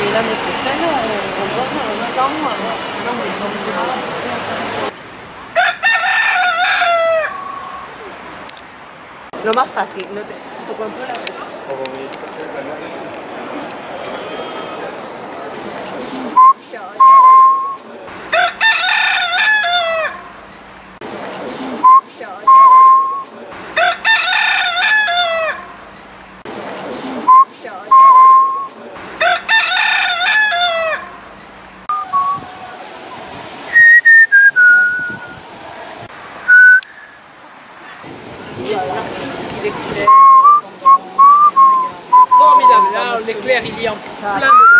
l'année prochaine, on donne un temps. Lo más fácil, no te toco un poco la vez. Formidable, là l'éclair il y a plein de...